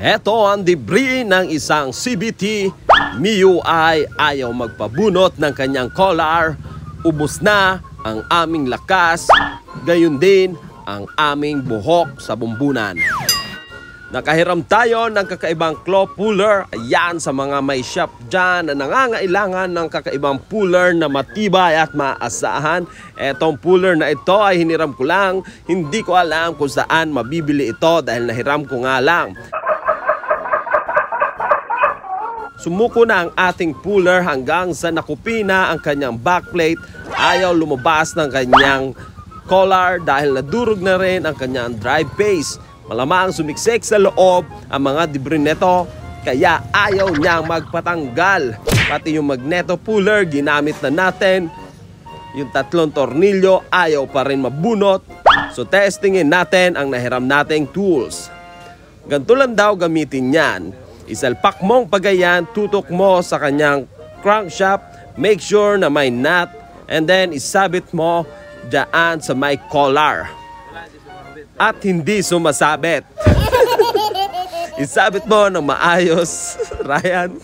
Heto ang debris ng isang CVT. MIUI ayaw magpabunot ng kanyang collar. Ubos na ang aming lakas, gayon din ang aming buhok sa bumbunan. Nakahiram tayo ng kakaibang claw puller. Ayan, sa mga may shop dyan na nangangailangan ng kakaibang puller na matibay at maasahan. Etong puller na ito ay hiniram ko lang. Hindi ko alam kung saan mabibili ito dahil nahiram ko nga lang. Sumuko na ang ating puller hanggang sa nakupina ang kanyang backplate. Ayaw lumabas ng kanyang collar dahil nadurog na rin ang kanyang drive base. Malamang sumiksik sa loob ang mga debris nito, kaya ayaw niyang magpatanggal. Pati yung magneto puller ginamit na natin. Yung 3 tornilyo ayaw pa rin mabunot. So testingin natin ang nahiram nating tools. Ganito lang daw gamitin yan. Isalpak mong pagayan, tutok mo sa kanyang crankshaft. Make sure na may nut. And then isabit mo dyan sa may collar. At hindi sumasabit. Isabit mo ng maayos, Ryan.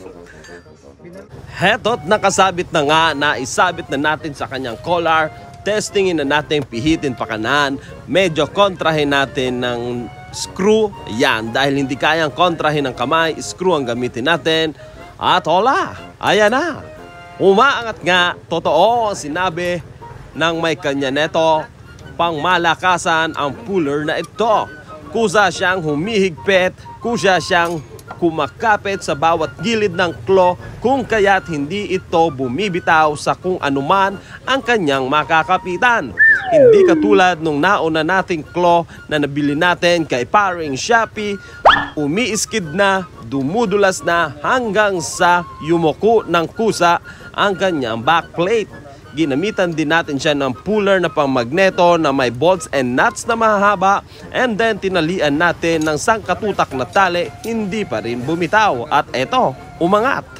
Heto't nakasabit na nga, na isabit na natin sa kanyang collar. Testingin na natin, pihitin pa kanan. Medyo kontrahin natin ng screw. Yan, dahil hindi kayang kontrahin ng kamay, screw ang gamitin natin. At hola, ayan na. Umaangat nga, totoo ang sinabi ng may kanya neto. Pangmalakasan ang puller na ito. Kusa siyang humihigpit, kusa siyang kumakapit sa bawat gilid ng claw, kung kaya't hindi ito bumibitaw sa kung anuman ang kanyang makakapitan. Hindi katulad nung nauna nating claw na nabili natin kay paring Shopee, umiiskid na, dumudulas na hanggang sa yumuko ng kusa ang kanyang backplate. Ginamitan din natin siya ng puller na pang magneto na may bolts and nuts na mahaba, and then tinalian natin ng sangkatutak na tali, hindi pa rin bumitaw. At eto, umangat.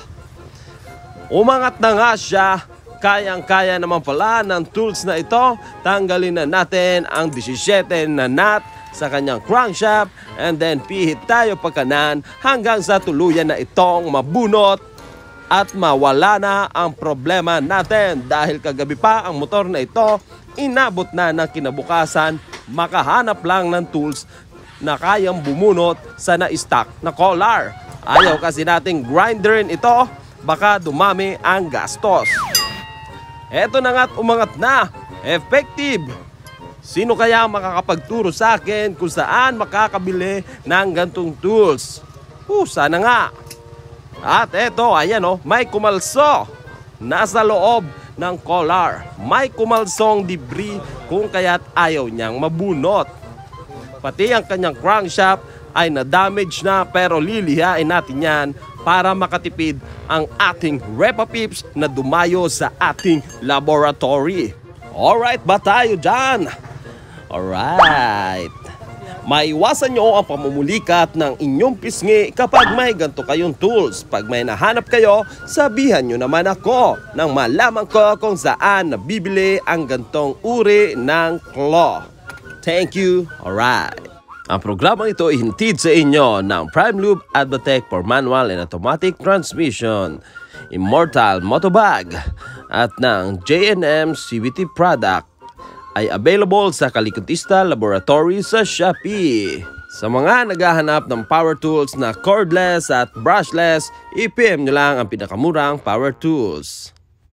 Umangat na nga siya. Kayang-kaya naman pala ng tools na ito. Tanggalin na natin ang 17 na nut sa kanyang crankshaft, and then pihit tayo pagkanan hanggang sa tuluyan na itong mabunot at mawala na ang problema natin. Dahil kagabi pa ang motor na ito, inabot na ng kinabukasan, makahanap lang ng tools na kayang bumunot sa na-stock na collar. Ayaw kasi nating grinderin ito, baka dumami ang gastos. Eto na nga't umangat na, effective. Sino kaya makakapagturo sa akin kung saan makakabili ng gantong tools? Sana nga. At eto, ayan o, may kumalso nasa loob ng collar. May kumalsong debris kung kaya't ayaw niyang mabunot. Pati ang kanyang crankshaft ay na-damage na, pero lilihain natin yan para makatipid ang ating Repa Pips na dumayo sa ating laboratory. Alright ba tayo dyan? Alright. Maiwasan nyo ang pamumulikat ng inyong pisngi kapag may ganito kayong tools. Pag may nahanap kayo, sabihan nyo naman ako nang malaman ko kung saan nabibili ang gantong uri ng claw. Thank you. Alright. Ang programang ito ay hinatid sa inyo ng Prime Lube Advatec for manual and automatic transmission, Immortal Motobag, at ng J&M CVT product. Ay available sa Kalikutista Laboratory sa Shopee. Sa mga naghahanap ng power tools na cordless at brushless, i-PM nyo lang ang pinakamurang power tools.